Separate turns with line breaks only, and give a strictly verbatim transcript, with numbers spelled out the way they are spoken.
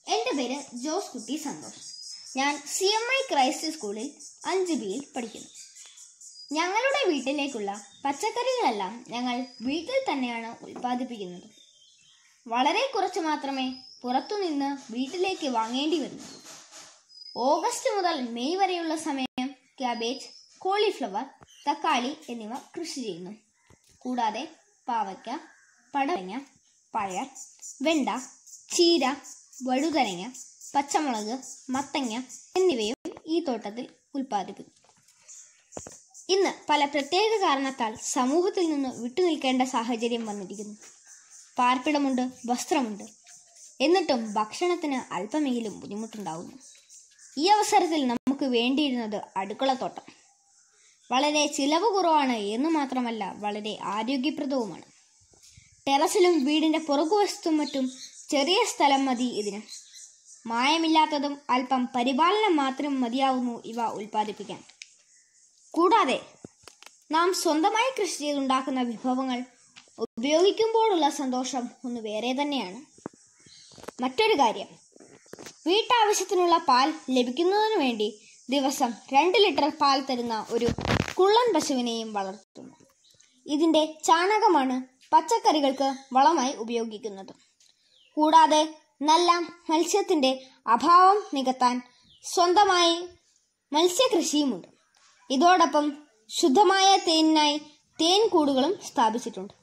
എൻ്റെ പേര് ജോസ് കുട്ടി സന്തോഷ്. ഞാൻ സി എം ഐ ക്രൈസ്റ്റ് സ്കൂളിൽ അഞ്ച് ബിയിൽ പഠിക്കുന്നു. ഞങ്ങളുടെ വീട്ടിലേക്കുള്ള പച്ചക്കറികളെല്ലാം ഞങ്ങൾ വീട്ടിൽ തന്നെയാണ് ഉൽപ്പാദിപ്പിക്കുന്നത്. വളരെ കുറച്ച് മാത്രമേ പുറത്തുനിന്ന് വീട്ടിലേക്ക് വാങ്ങേണ്ടി വരുന്നുള്ളൂ. ഓഗസ്റ്റ് മുതൽ മെയ് വരെയുള്ള സമയം ക്യാബേജ്, കോളിഫ്ലവർ, തക്കാളി എന്നിവ കൃഷി ചെയ്യുന്നു. കൂടാതെ പാവയ്ക്ക, പടവലങ്ങ, പയർ, വെണ്ട, ചീര, വഴുതനങ്ങ, പച്ചമുളക്, മത്തങ്ങ എന്നിവയും ഈ തോട്ടത്തിൽ ഉൽപ്പാദിപ്പിക്കുന്നു. ഇന്ന് പല പ്രത്യേക കാരണത്താൽ സമൂഹത്തിൽ നിന്ന് വിട്ടുനിൽക്കേണ്ട സാഹചര്യം വന്നിരിക്കുന്നു. പാർപ്പിടമുണ്ട്, വസ്ത്രമുണ്ട്, എന്നിട്ടും ഭക്ഷണത്തിന് അല്പമെങ്കിലും ബുദ്ധിമുട്ടുണ്ടാകുന്നു. ഈ അവസരത്തിൽ നമുക്ക് വേണ്ടിയിരുന്നത് അടുക്കളത്തോട്ടം. വളരെ ചിലവ് കുറവാണ് എന്ന് മാത്രമല്ല വളരെ ആരോഗ്യപ്രദവുമാണ്. ടെറസിലും വീടിന്റെ പുറകുവശത്തും മറ്റും ചെറിയ സ്ഥലം മതി ഇതിന്. മായമില്ലാത്തതും അല്പം പരിപാലനം മാത്രം മതിയാവുന്നു ഇവ ഉൽപ്പാദിപ്പിക്കാൻ. കൂടാതെ നാം സ്വന്തമായി കൃഷി ചെയ്തുണ്ടാക്കുന്ന വിഭവങ്ങൾ ഉപയോഗിക്കുമ്പോഴുള്ള സന്തോഷം ഒന്ന് വേറെ തന്നെയാണ്. മറ്റൊരു കാര്യം, വീട്ടാവശ്യത്തിനുള്ള പാൽ ലഭിക്കുന്നതിനു വേണ്ടി ദിവസം രണ്ട് ലിറ്റർ പാൽ തരുന്ന ഒരു കുള്ളൻ പശുവിനെയും വളർത്തുന്നു. ഇതിന്റെ ചാണകമാണ് പച്ചക്കറികൾക്ക് വളമായി ഉപയോഗിക്കുന്നത്. കൂടാതെ നല്ല മത്സ്യത്തിന്റെ അഭാവം നികത്താൻ സ്വന്തമായി മത്സ്യകൃഷിയുമുണ്ട്. ഇതോടൊപ്പം ശുദ്ധമായ തേനിനായി തേൻ കൂടുകളും സ്ഥാപിച്ചിട്ടുണ്ട്.